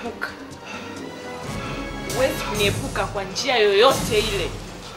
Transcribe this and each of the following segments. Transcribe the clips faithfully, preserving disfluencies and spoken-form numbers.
kuniepuka. Huwezi kuniepuka kwa njia yoyote ile.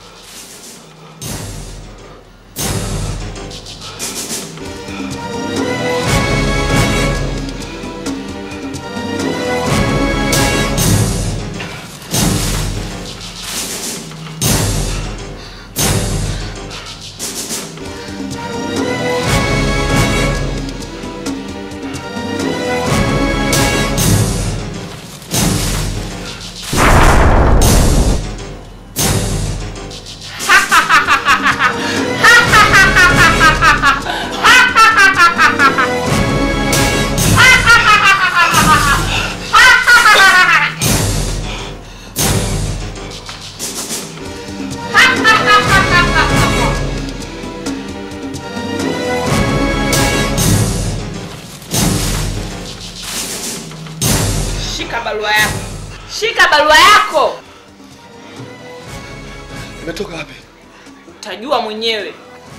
Shika barua yako. Shika barua yako. Imetoka wapi? Utajua mwenyewe.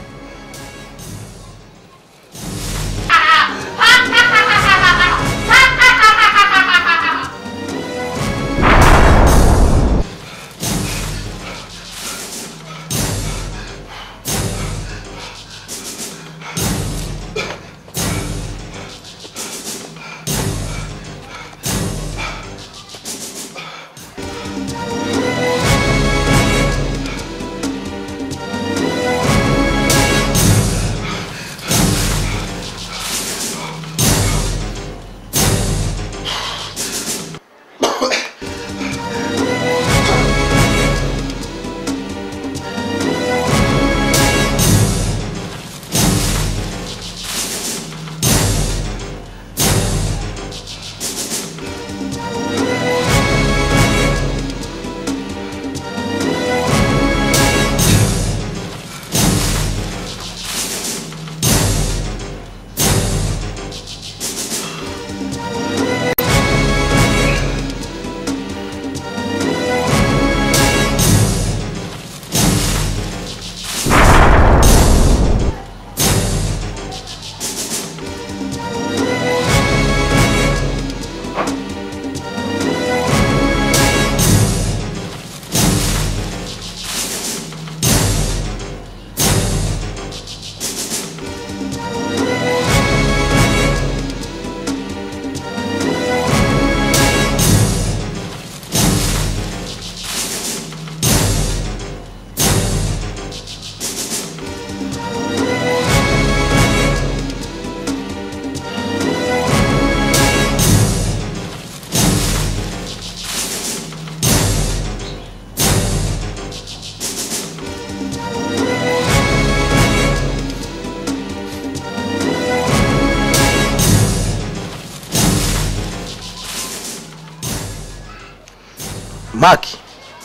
Maki,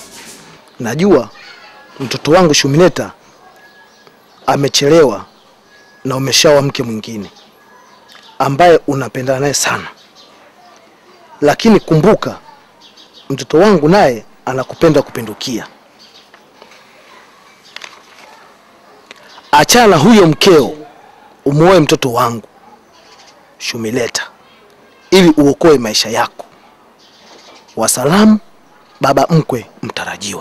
najua mtoto wangu Shumileta amechelewa na umeshaoa mke mwingine ambaye unapendana naye sana. Lakini kumbuka mtoto wangu naye anakupenda kupindukia. Achana huyo mkeo, umuoe mtoto wangu Shumileta ili uokoe maisha yako. Wasalamu, baba mkwe mtarajiwa.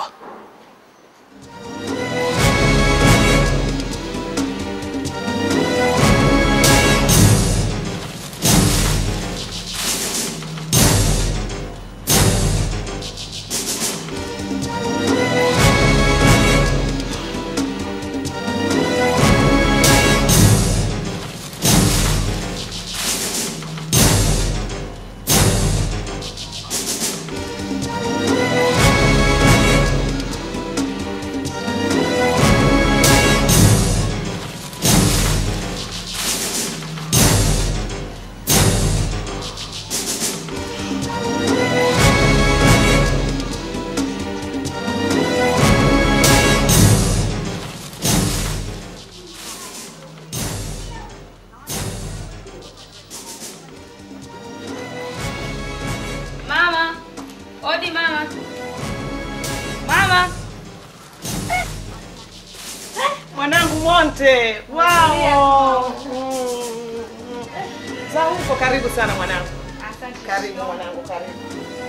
Monte, wow. Zangu, karibu sana mwanangu. Asante. Karibu mwanangu, karibu.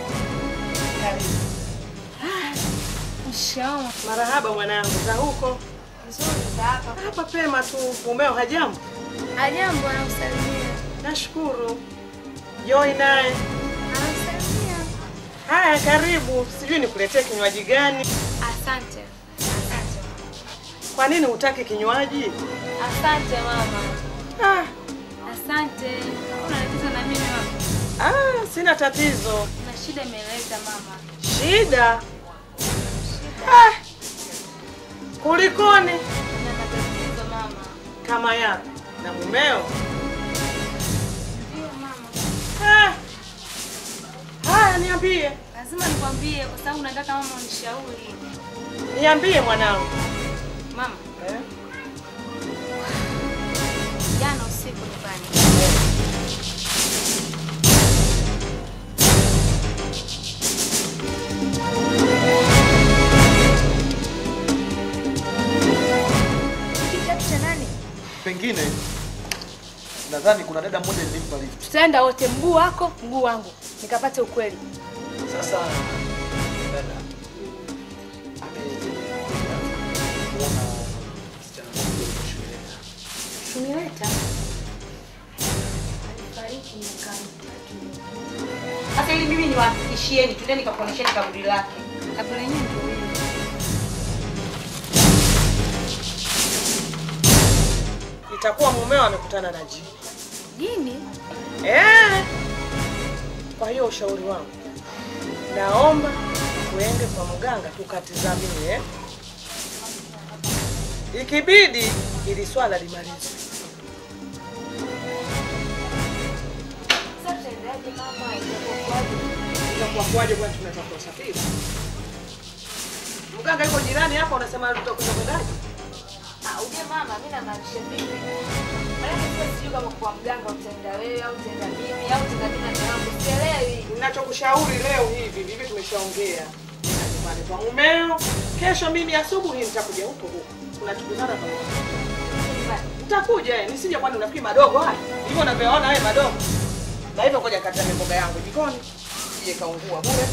Karibu. Mshikamoo. Marahaba mwanangu, za huko? Nzuri za hapa. Hapa pema tu. Mumeo hajambo? Hajambo, anakusalimia. Nashukuru. Joy naye Anakusalimia. haya, karibu. Sijui nikuletee kinywaji gani? Asante. Asante. Kwa nini hutaki kinywaji? Asante mama. Ah, Asante. Una tatizo na mimi mama? ah, sina tatizo. Na shida imeleta mama. Shida? Ah, kulikoni? Na matatizo mama. Kama yapi? Na mumeo? Ndio mama. Ah, haya, niambie. Lazima nikwambie kwa sababu nataka mama unishauri. Niambie mwanangu. Mama, Eh? jana usiku nyumbani. Kitabu cha nani? Pengine nadhani kuna dada mmoja nilimpa lift. Tutaenda wote, mguu wako mguu wangu, nikapate ukweli. Sasa dada amemuona msichana mmoja shuleni. Shumileta alifariki miaka mitatu. Sasa ili mimi niwahakikishieni, twendeni kakuonesheni kaburi lake. Kabla yenyewe ndio hiyo. Itakuwa mumeo amekutana na jini. Jini? Eh. Kwa hiyo ushauri wangu, naomba tuende kwa mganga tukatizamie, eh? Ikibidi ili swala limalizwe. Sasa ndaje mama, itakuwaje? Itakuwa kwaje bwana, tunataka usafiri? Mganga yuko jirani hapa, unasema tutakwenda kwendaje? Ah, uje mama, mimi namaanisha vipi? Maana sasa sijui kama kwa mganga utaenda wewe au utaenda mimi au utaenda mimi na wangu. Sielewi. Ninachokushauri leo hivi, vivi tumeshaongea. Nenda nyumbani kwa mumeo. Kesho mimi asubuhi nitakuja huko huko. Tunachukuzana pamoja. Nitakuja eh, nisije kwani unafikiri madogo haya. Hivyo unavyoona wewe madogo. Na hivyo ngoja kata mboga yangu jikoni. Sije kaungua bure.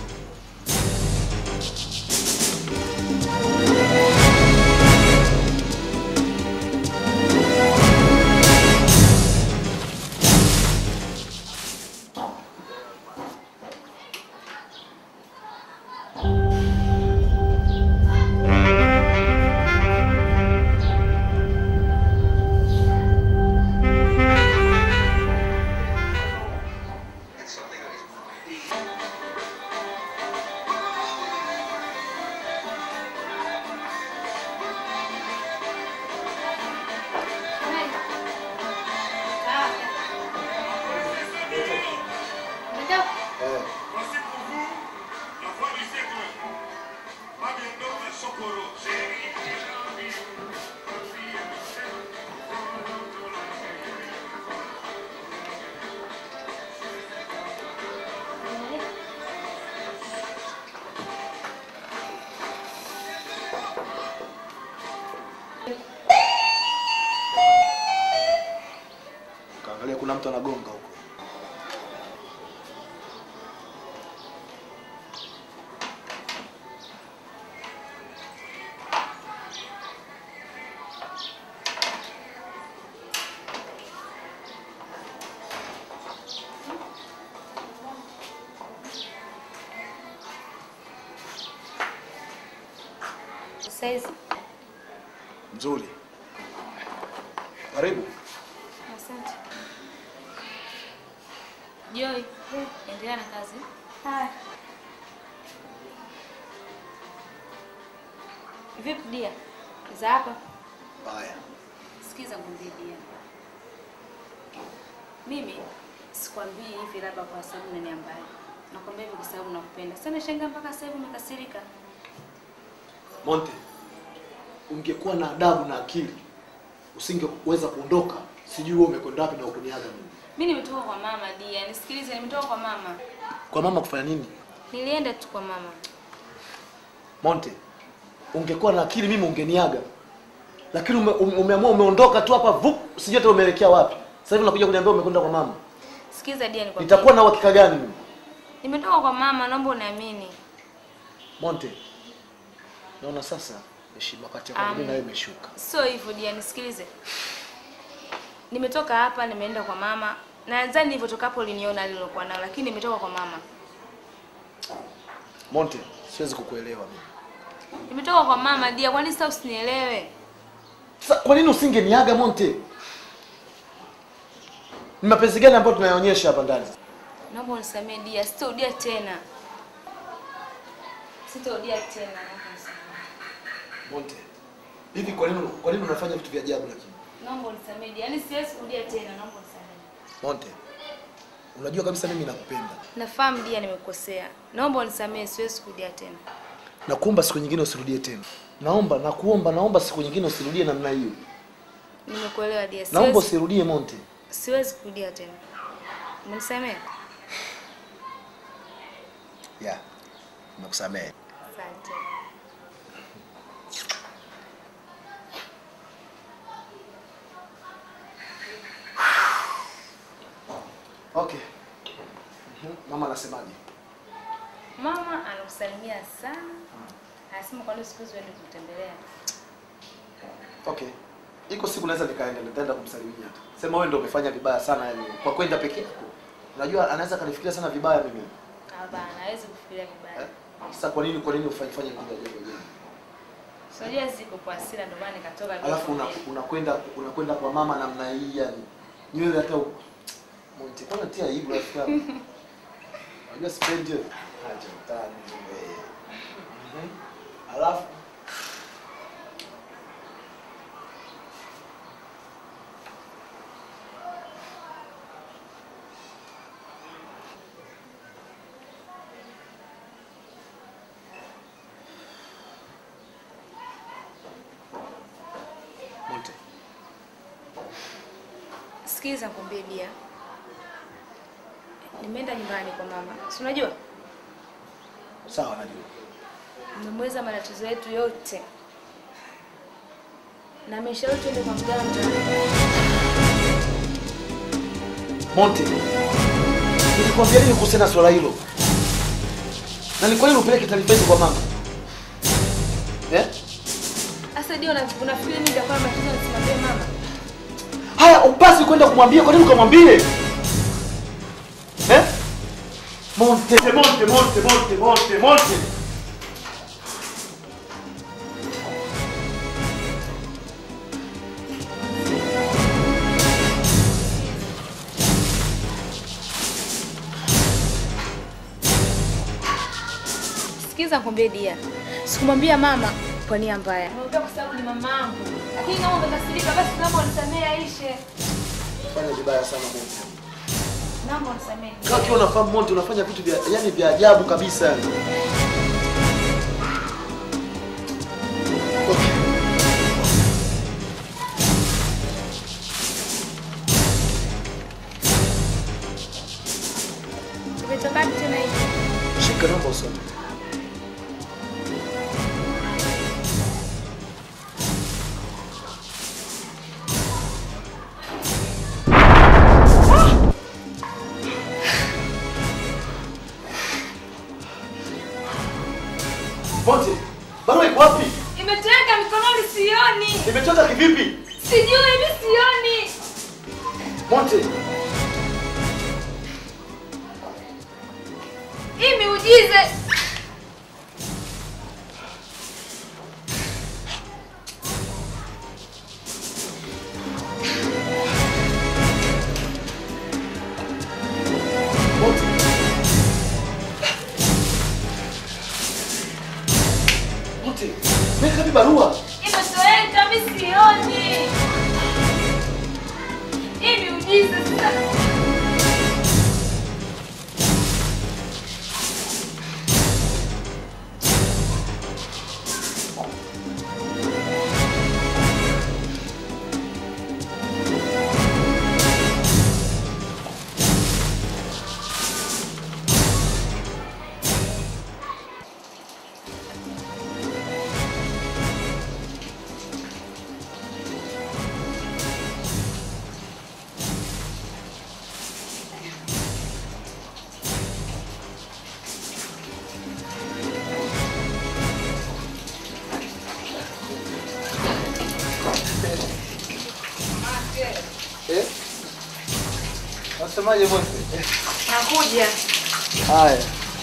Kaangalia kuna mtu anagonga huko. Saizi. Nzuri. Karibu. Asante. Joy, endelea na kazi. Haya. Vipi dia? Za hapa? Baya. Sikiza ngombe dia. Mimi sikwambii hivi labda kwa sababu unaniambia. Nakwambia hivi kwa sababu nakupenda. Sana shangaa mpaka sasa hivi umekasirika. Monte, ungekuwa na adabu na akili, usingeweza kuondoka. Sijui wewe umekwenda wapi na ukuniaga mimi. Mimi nimetoka kwa mama dia. Nisikilize, nimetoka kwa mama. Kwa mama kufanya nini? Nilienda tu kwa mama. Monte, ungekuwa na akili mimi ungeniaga. Lakini ume, ume, umeamua umeondoka tu hapa vup, sijui hata umeelekea wapi. Sasa hivi unakuja kuniambia umekwenda kwa mama. Sikiza dia, nikwambie. Nitakuwa na uhakika gani mimi? Nimetoka kwa mama, naomba uniamini. Monte, naona sasa heshima kati yako mimi na wewe imeshuka. Sio hivyo dia, nisikilize. Nimetoka hapa nimeenda kwa mama. Na nadhani nilipotoka hapo uliniona lilokuwa nao, lakini nimetoka kwa mama. Monte, siwezi kukuelewa mimi. Nimetoka kwa mama dia, kwani sasa usinielewe? Sasa kwa nini usingeniaga Monte? Ni mapenzi gani ambayo tunayaonyesha hapa ndani? Naomba unisamee dia, sitorudia tena. Sitorudia tena naomba unisamee. Monte, hivi kwa nini kwa nini unafanya vitu vya ajabu lakini? Naomba unisamee dia, yaani siwezi kurudia tena, naomba unisamee. Monte, unajua kabisa mimi nakupenda. Nafahamu dia nimekosea. Naomba unisamee, siwezi kurudia tena. Nakuomba siku nyingine usirudie tena. Naomba, nakuomba, naomba siku nyingine usirudie namna hiyo. Nimekuelewa dia. Naomba usirudie Monte. Siwezi kurudia tena. Umenisamea? Yeah. Nakusamehe. Asante. Okay. Mhm. Mama anasemaje? Mama anakusalimia sana. Anasema kwa nini siku hizo uende kutembelea. Okay. Iko siku naweza nikaenda nitaenda kumsalimia tu. Sema wewe ndio umefanya vibaya sana yani kwa kwenda peke yako. Unajua anaweza kanifikiria sana vibaya mimi. Hapana, hawezi kufikiria vibaya. Eh? Sasa kwa nini kwa nini ufanye fanye mambo ya jambo gani? Unajua ziko kwa hasira ndio maana nikatoka bila. Alafu unakwenda una unakwenda kwa mama namna hii yani. Nywele hata Monte, kwa nini tia aibu rafiki yangu? Unajua sipendi hiyo. Acha utani wewe. Mhm. Alafu Monte. Sikiza nikwambie dia. Nimeenda nyumbani kwa mama. Si unajua? Sawa najua. Nimemweza matatizo yetu yote. Na ameshauri tuende kwa mganga. Monte. Nilikwambia nini kuhusiana na swala hilo? Na ni kwa nini upeleke taarifa hizo kwa mama? Eh? Asa ndio unafikiri mimi nitakuwa matatizo nisimwambie mama? Haya, upasi kwenda kumwambia, kwa nini ukamwambie? Eh? Monte, Monte, Monte, Monte, Monte, Monte. Sikiza nikwambie dia. Sikumwambia mama kwa nia mbaya. Nimwambia kwa sababu ni mamangu. Lakini kama umekasirika basi naomba unisamee Aisha. Fanya vibaya sana Monte. Naomba unisamee. Kama ukiwa unafahamu Monte unafanya vitu vya yani vya ajabu kabisa yani. Okay. Umetoka tena hivi. Shika namba usome. Monte, barua iko wapi? Imetoweka mikononi sioni. Imetoka kivipi? Sijui mimi sioni. Monte. Hii miujiza. Monte, weka kapi barua. Imetoweka mimi sioni. Hii miujiza sasa. Unasemaje bosi? Nakuja. Haya.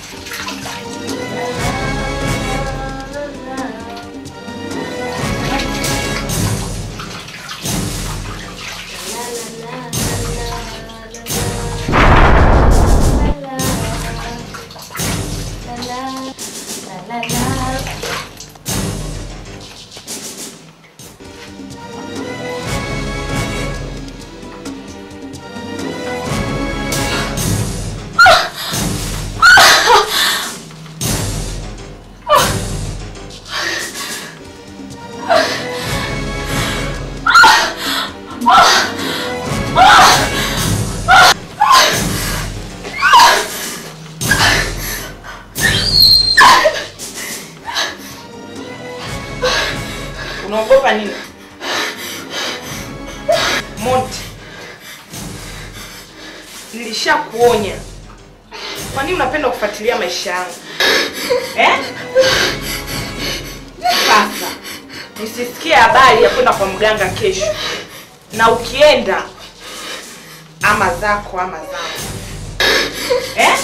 Unaogopa nini? Monty. Nilishakuonya. Kwa nini unapenda kufuatilia maisha yangu? Eh? Sasa nisisikie habari ya kwenda kwa mganga kesho. Na ukienda ama zako ama zangu. Eh?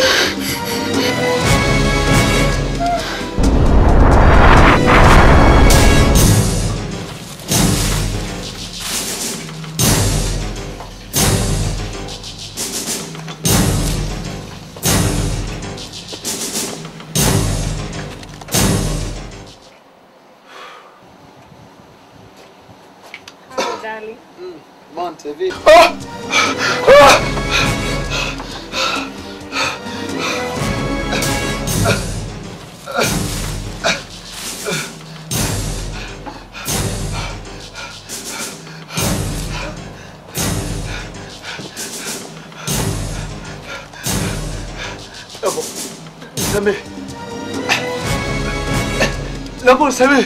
Darling. Mm, Monte vipi? Naomba nisamehe. Naomba nisamehe.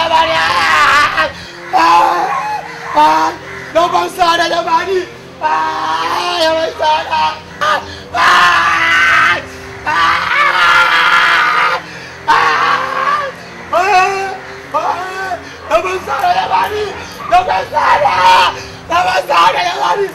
jamani. Naomba msaada jamani. Naomba msaada. Naomba msaada jamani. Naomba msaada. Naomba msaada jamani.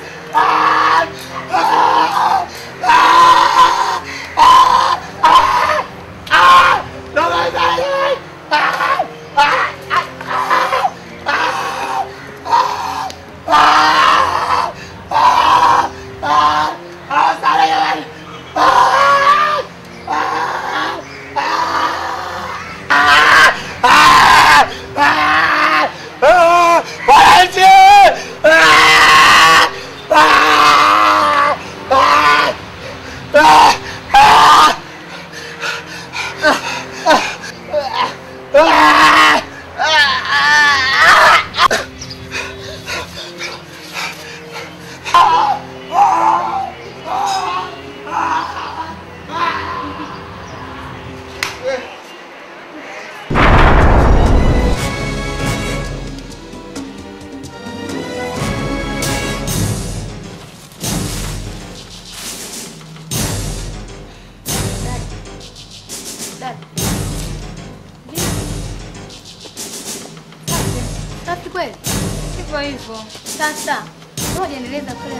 Safi kweli? Hivyo hivyo. Sasa, ngoja nieleza pale.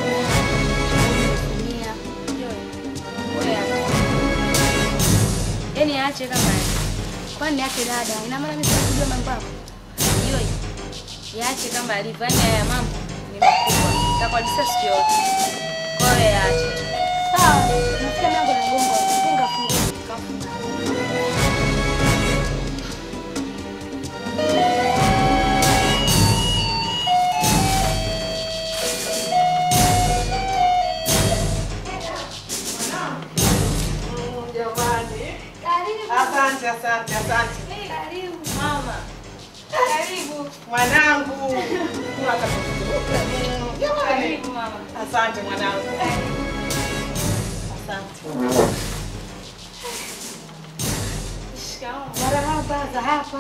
Nia. Wewe acha. Yaani aache kama kwani aache dada. Ina maana mimi sikujua mambo yako. Yoi. Yaache kama alivyo. Yaani haya mambo ni makubwa. Nitakwambia siku yote. Kwa hiyo yaache tu. Sawa. Nasikia mambo na gongo. Funga funga. Kafunga. Asante, asante, asante. Karibu mama. Karibu Mwanangu. Karibu mama. Asante mwanangu. Asante. Shikamoo. Marahaba za hapa.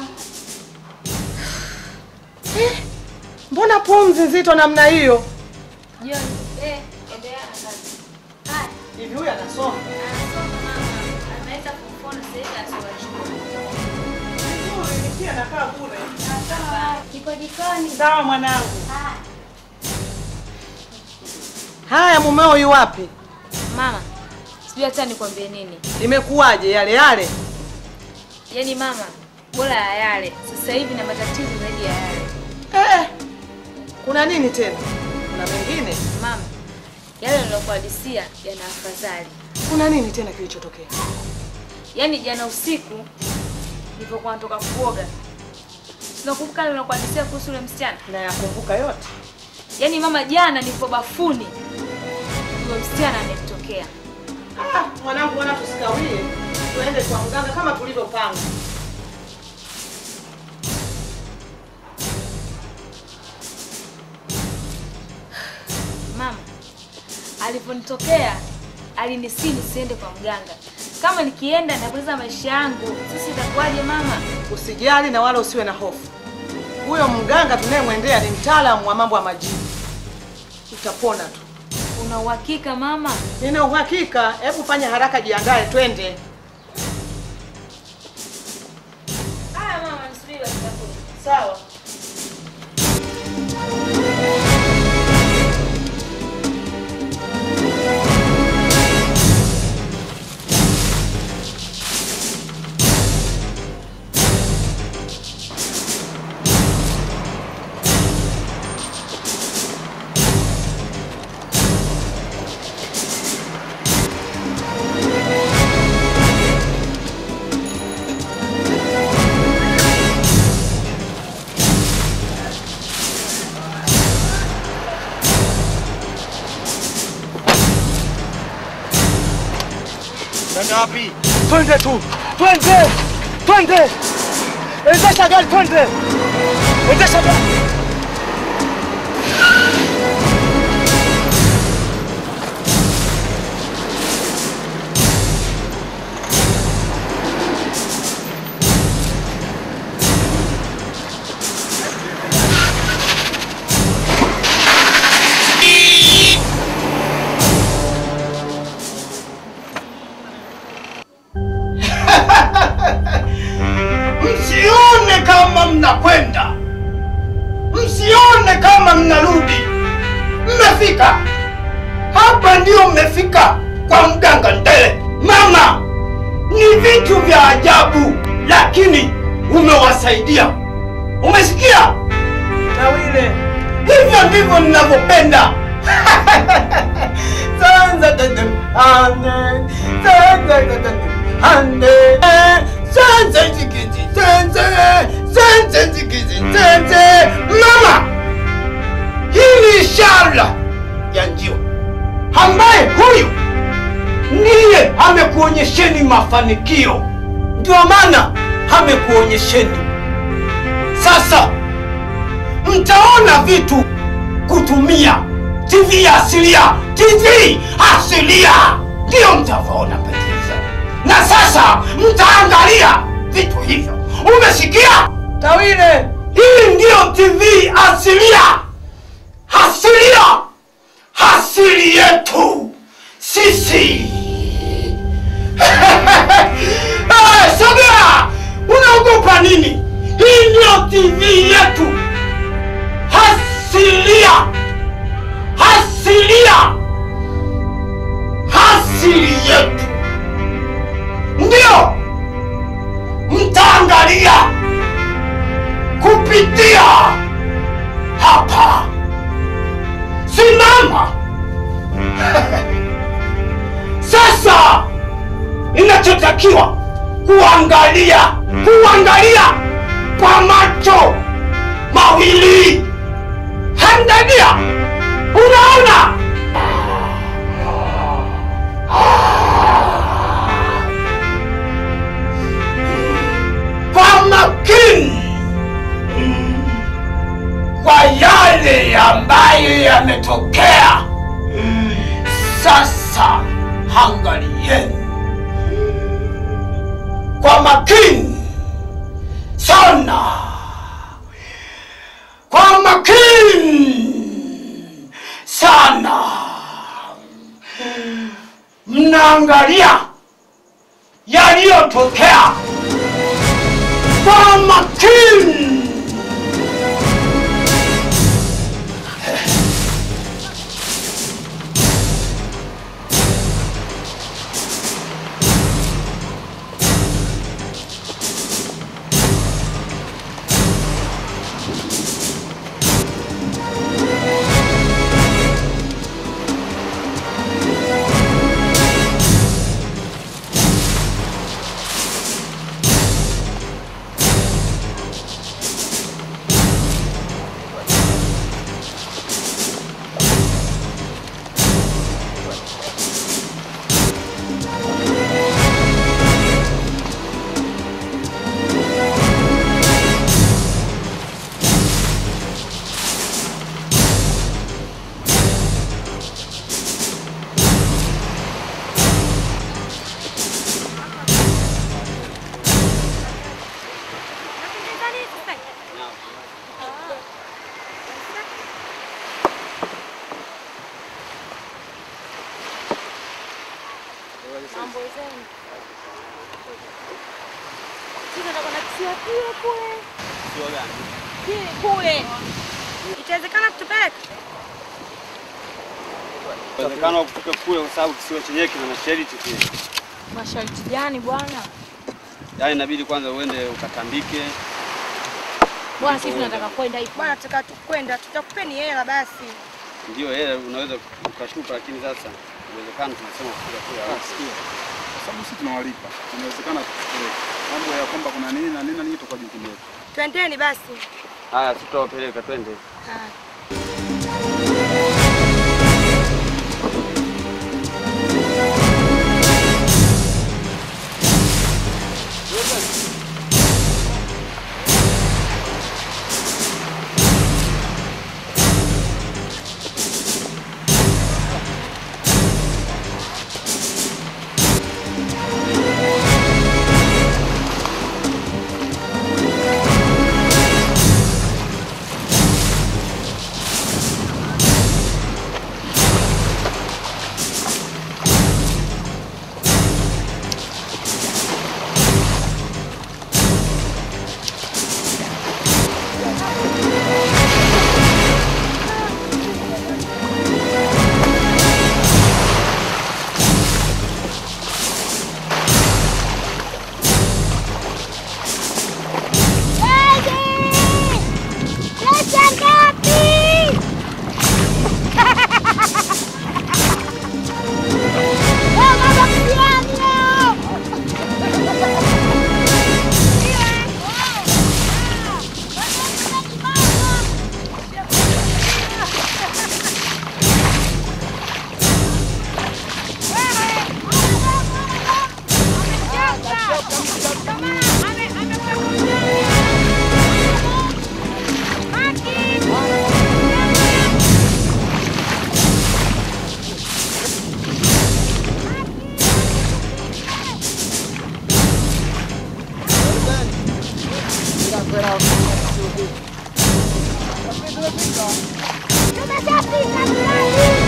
Eh, mbona pumzi nzito namna hiyo? John, eh, endelea na kazi. Haya. Hivi huyu anasoma? Anasoma mama. Anaweza kumfona sasa hivi asoma shule. Nzuri, pia anakaa bure. Sawa. Kipo jikoni. Sawa mwanangu. Haya. Haya, mumeo yu wapi? Mama, sijui hata nikwambie nini. Imekuwaje yale yale? Yaani mama, bora ya yale. Sasa hivi na matatizo zaidi ya yale. Eh, kuna nini tena? Kuna mengine? Mama, yale nilokuhadisia yana afadhali. Kuna nini tena kilichotokea? Yaani jana usiku nilipokuwa natoka kuoga. Tunakumbuka yale nilokuhadisia kuhusu yule msichana? Na yakumbuka yote. Yaani mama, jana nilipo bafuni yule msichana ametokea. Ah, mwanangu, wana tusikawie. Tuende kwa mganga kama tulivyopanga. Mama, aliponitokea alinisihi nisiende kwa mganga. Kama nikienda napoteza maisha yangu. Sasa itakuwaje mama? Usijali na wala usiwe na hofu. Huyo mganga tunayemwendea ni mtaalamu wa mambo ya majini. Utapona tu. Una uhakika mama? Nina uhakika. Hebu fanya haraka, jiandae twende. Haya mama, nisubiri basi nakuja. Sawa. Nenda wapi? Twende tu. Twende. Twende. Endesha gari twende. Endesha gari. mnakwenda. Msione kama mnarudi. Mmefika. Hapa ndio mmefika kwa mganga Ndele. Mama, ni vitu vya ajabu lakini umewasaidia. Umesikia? Tawile, hivyo ndivyo ninavyopenda. Sanza tete ane, sanza tete ane, sanza chikizi, sanza, sanza chikizi, sanza. Mama, hii ni ishara ya njiwa ambaye huyu ndiye amekuonyesheni mafanikio, ndio maana amekuonyesheni. Sasa mtaona vitu kutumia T V asilia, T V asilia ndio mtavyoona Petriza. Na sasa mtaangalia vitu hivyo. Umesikia? Tawile, hii ndio T V asilia. Asilia. Asili yetu sisi. Ah, sogea! Unaogopa nini? Hii ndio T V yetu. Asilia. Asilia. Asili yetu. Ndio mtaangalia kupitia hapa. Simama. Sasa inachotakiwa kuangalia, kuangalia kwa macho mawili. Angalia. Unaona? Kwa makini kwa yale ambayo yametokea. Sasa angalieni kwa makini sana, kwa makini sana. Mnaangalia yaliyotokea kwa makini. Mambo zenu. Sina na kuna kisiwa kile kule. Kisiwa gani? Kile kule. Itawezekana kutupeleka? Inawezekana kufika kule kwa sababu kisiwa chenyewe kina masharti kile. Masharti gani bwana? Yaani inabidi kwanza uende ukatambike. Bwana sisi tunataka kwenda hivi. Bwana tutaka kwenda, tutakupeni hela basi. Ndio hela unaweza ukashuka, lakini sasa inawezekana tunasema kufika kule asikia. Kwa sababu sisi tunawalipa. Inawezekana tukupeleke. Mambo ya kwamba kuna nini na nini na nini tutakuwa jukumu letu. Twendeni basi. Haya tutawapeleka, twende. Haya. Tumeshafika mtaani.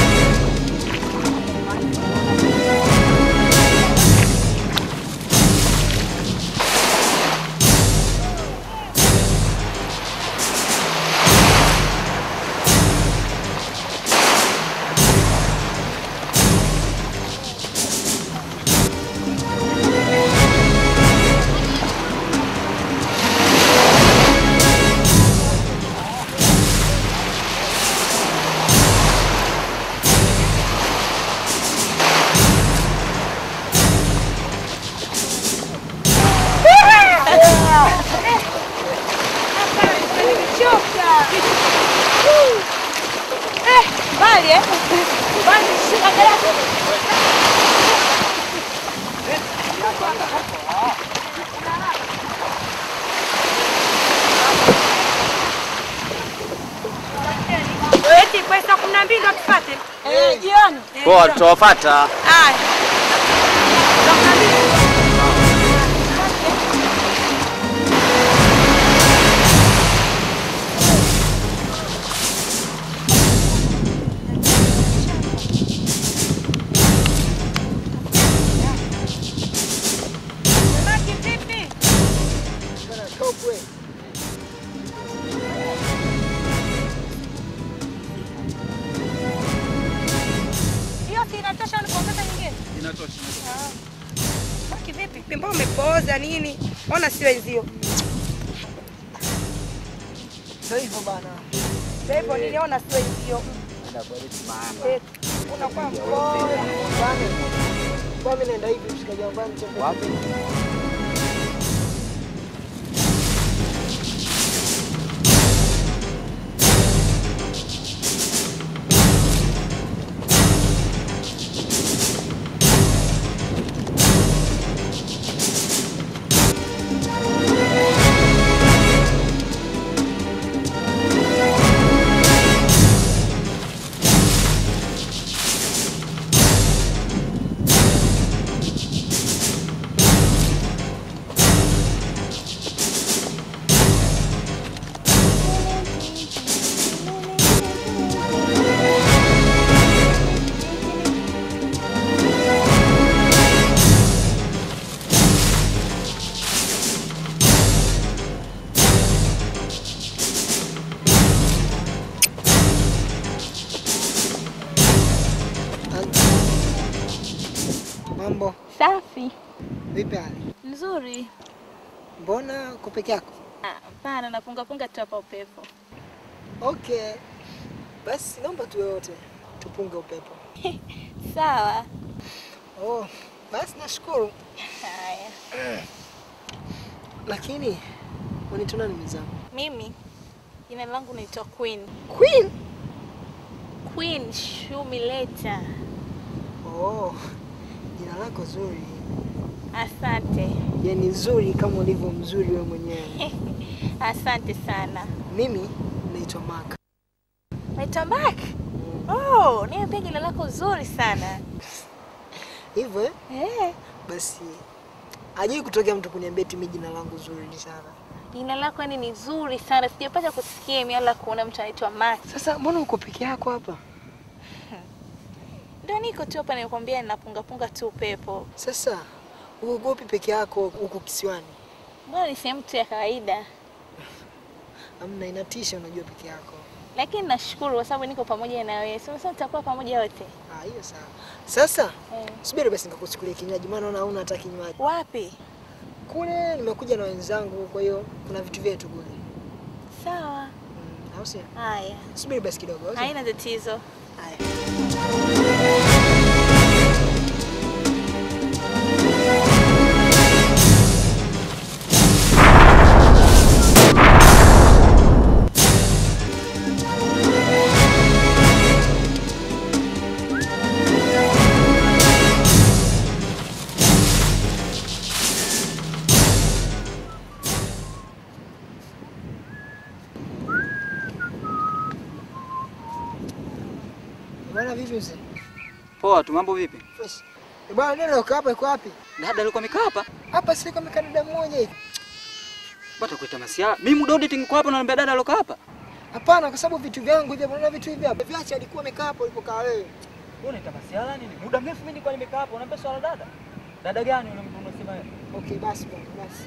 Eti kwa saa kumi na mbili ndo tupate. Eh, jioni. Poa, tutawafuata. Haya. Kivipi? Mbona umepooza nini? Ona si wenzio. Ndio hivyo bana. Sasa hivyo niliona si wenzio. Unakuwa mpole. Kwa mimi naenda hivi mshikaji wangu wapi? Mambo Safi. vipi hali? Nzuri. Mbona uko peke yako? Ah, hapana, napunga punga tu hapa upepo. Okay. Basi naomba tuwe wote tupunge upepo. Sawa. Oh, basi nashukuru. Haya. Lakini unitona ni mzangu. Mimi jina langu naitwa Queen. Queen? Queen Shumileta. Oh. Jina lako zuri. Asante. Yaani nzuri kama ulivyo mzuri wewe mwenyewe. Asante sana. Mimi naitwa Mark. Naitwa Mark? Oh, niambie jina lako zuri sana. Hivyo eh? Eh. Basi hajui kutokea mtu kuniambia eti mimi jina langu zuri sana. Jina lako ni nzuri sana. Sijapata kusikia mimi wala kuona mtu anaitwa Mark. Sasa mbona uko peke yako hapa? Ndio niko tu hapa nimekwambia ninapunga punga tu upepo. Sasa uogopi peke yako huko kisiwani? Mbona ni sehemu tu ya kawaida. Amna, inatisha unajua peke yako. Lakini nashukuru kwa sababu niko pamoja na wewe. Sasa tutakuwa pamoja wote. Ah, hiyo sawa. Sasa eh, subiri basi nikakuchukulia kinywaji maana naona hauna hata kinywaji. Wapi? Kule nimekuja na wenzangu kwa hiyo kuna vitu vyetu kule. Sawa. Mm, au sio? Haya. Subiri basi kidogo. Haina tatizo. Haya. Bwana vipi mzee? Poa tu, mambo vipi? Fresh. Eh, bwana neno uko hapa iko wapi? Dada alikuwa amekaa hapa? Hapa si kama dada mmoja hivi. Bata kuita masiala. Mimi muda wote niko hapa na naambia dada alikuwa hapa. Hapana, kwa sababu vitu vyangu hivi, unaona vitu hivi hapa. Viache alikuwa amekaa hapo ulipokaa wewe. Wewe unaita masiala nini? Muda mrefu mimi nilikuwa nimekaa hapo. Unaambia swala dada. Dada gani unasema wewe? Okay, basi bwana, basi.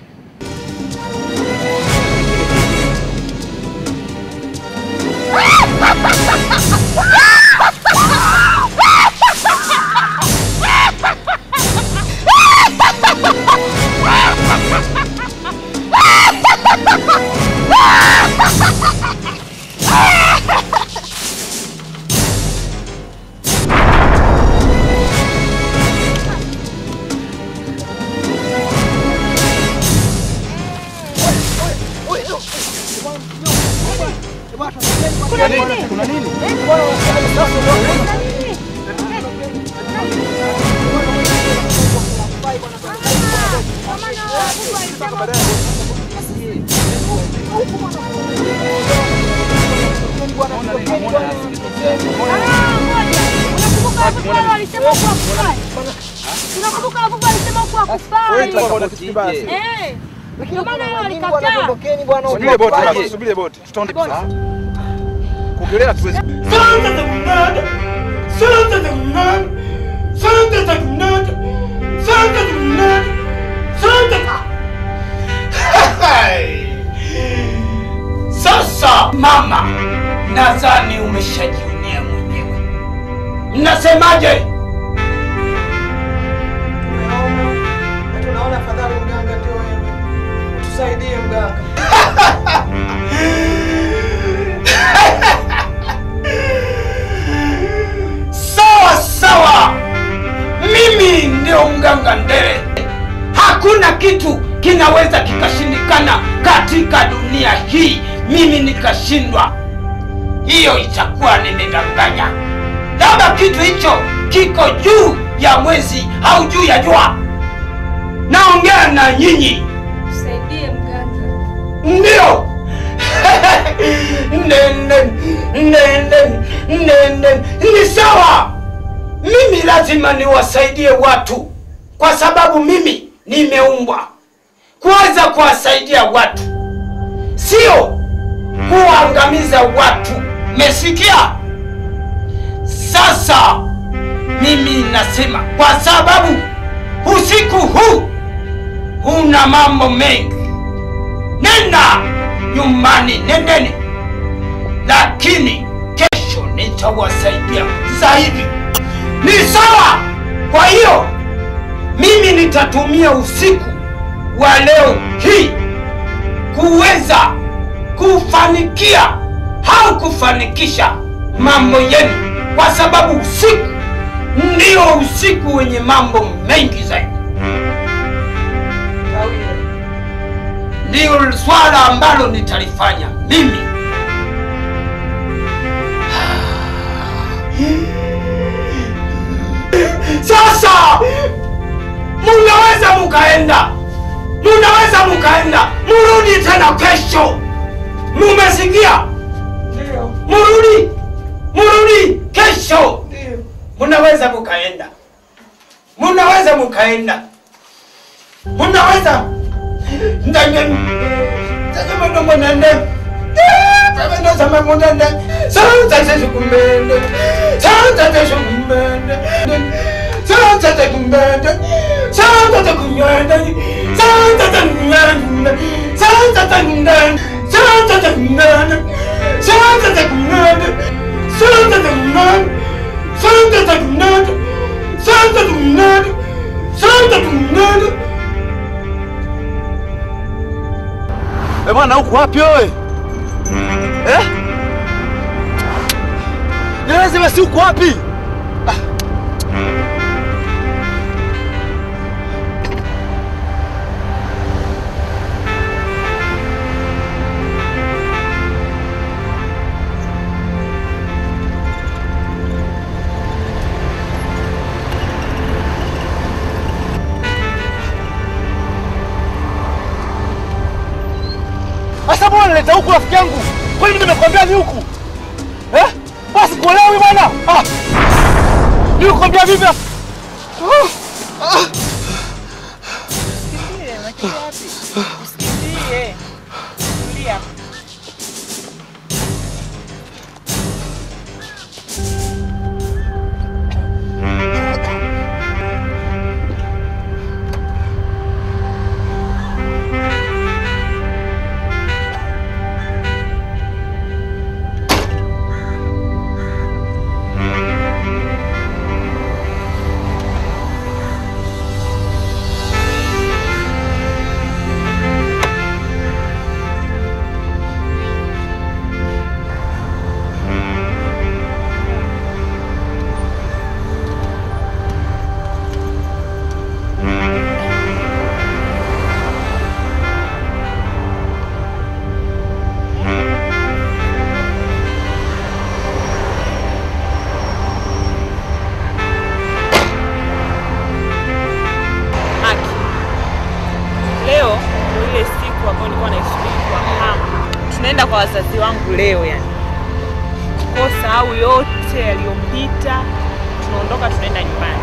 Kuna nini? Kuna nini? Unakumbuka hapo alisema kwa kufai. Eh. Lakini maana alikataa. Ondokeni bwana. Subiri boti basi, subiri boti. Tutaondoka. Kugelea tuwezi. Santa Takunada! Santa Takunada! Santa Takunada! Santa Takunada! Santa Sasa mama, nadhani umeshajionea mwenyewe. Mnasemaje? Tunaona fadhali mganga ndio wewe. Utusaidie mganga. Sawa sawa, mimi ndio mganga Ndere. Hakuna kitu kinaweza kikashindikana katika dunia hii, mimi nikashindwa. Hiyo itakuwa nimedanganya. Labda kitu hicho kiko juu ya mwezi au juu ya jua. Naongea na nyinyi. Tusaidie mganga. Ndio. Nene, nene, nene. Ni sawa. Mimi lazima niwasaidie watu kwa sababu mimi nimeumbwa kuweza kuwasaidia watu, sio kuangamiza watu. Mesikia? Sasa mimi nasema kwa sababu usiku huu una mambo mengi, nenda nyumbani, nendeni, lakini kesho nitawasaidia zaidi. Ni sawa? Kwa hiyo mimi nitatumia usiku wa leo hii kuweza kufanikia au kufanikisha mambo yenu, kwa sababu usiku ndio usiku wenye mambo mengi zaidi. Ndio swala ambalo nitalifanya mimi. Sasa munaweza mukaenda, munaweza mukaenda, murudi tena kesho. Mumesikia? Ndio. Murudi, murudi kesho. Ndio. Munaweza mukaenda, munaweza mukaenda, munaweza ndanye ndanye ndo mwanende. Baba sama mwanende. Santa Yesu kumende. Santa Yesu kumende. Santa Yesu kumende. Santa Yesu kumende. Santa Yesu kumende. Santa Yesu kumende. Santa Yesu kumende. Santa Yesu kumende. Santa Yesu kumende. Santa Yesu kumende. Santa Yesu kumende. Santa Yesu kumende. Eh bwana, uko wapi wewe? Eh? Nieleze basi uko wapi? Ah. Asa bwana leta huku rafiki yangu. Kwa nini nimekwambia ni huku? Eh? Basi kuelewi bwana. Ah. Nilikwambia vipi? Ah. Ah. Usikimbie, unakimbia wapi? Usikimbie. Tulia. wazazi wangu leo yani. Kosa au yote yaliyopita, tunaondoka tunaenda nyumbani.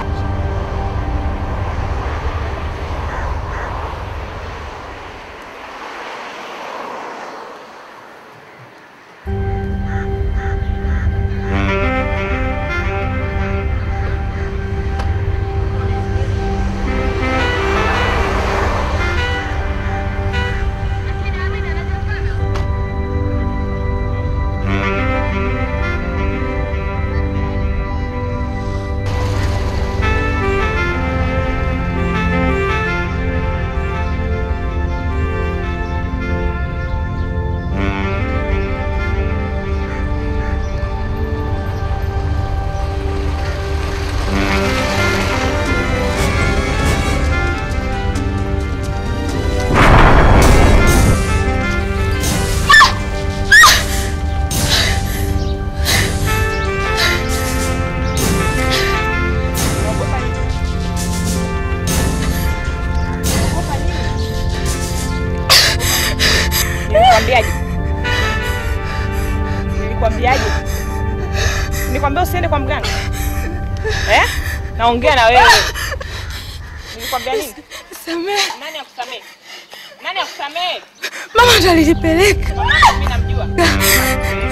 Nilikwambiaje? Nilikwambiaje? Nilikwambia usiende kwa mganga. Eh? Naongea na wewe. Nilikwambia nini? Samee. Nani akusamee? Nani akusamee? Mama ndo alinipeleka. Mama mimi namjua.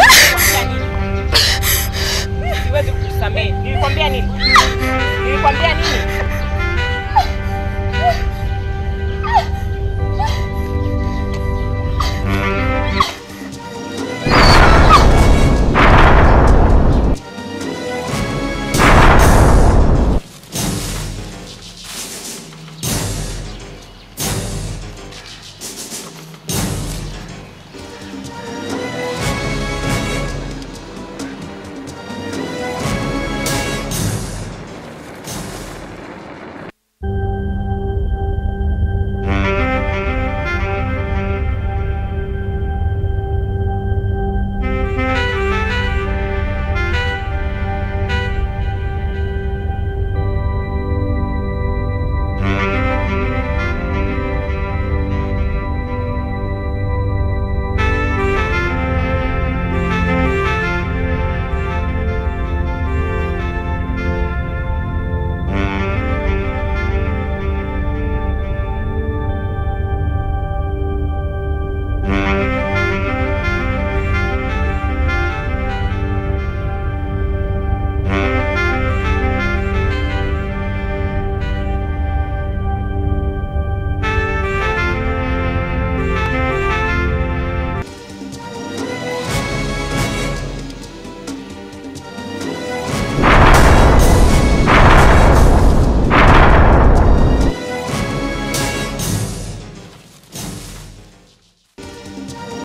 Siwezi kukusamee. Nilikwambia nini? Nilikwambia nini?